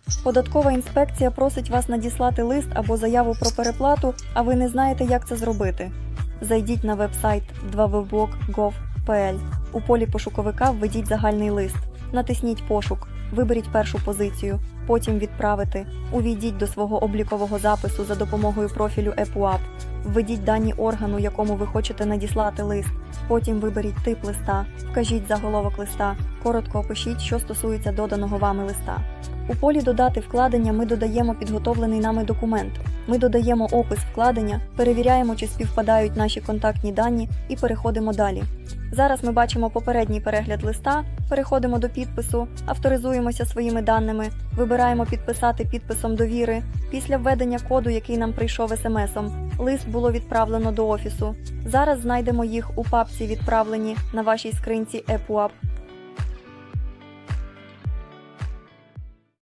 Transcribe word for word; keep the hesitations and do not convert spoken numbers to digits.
Податкова інспекція просить вас надіслати лист або заяву про переплату, а ви не знаєте, як це зробити. Зайдіть на веб-сайт дабл ю дабл ю дабл ю крапка гов крапка пі ел. У полі пошуковика введіть загальний лист. Натисніть «Пошук», виберіть першу позицію, потім «Відправити». Увійдіть до свого облікового запису за допомогою профілю ЕПУАП. Введіть дані органу, якому ви хочете надіслати лист. Потім виберіть тип листа, вкажіть заголовок листа, коротко опишіть, що стосується доданого вами листа. У полі «Додати вкладення» ми додаємо підготовлений нами документ. Ми додаємо опис вкладення, перевіряємо, чи співпадають наші контактні дані і переходимо далі. Зараз ми бачимо попередній перегляд листа, переходимо до підпису, авторизуємося своїми даними, вибираємо «Підписати підписом довіри». Після введення коду, який нам прийшов смс-ом, лист було відправлено до офісу. Зараз знайдемо їх у папці «Відправлені» на вашій скринці ЕПУАП.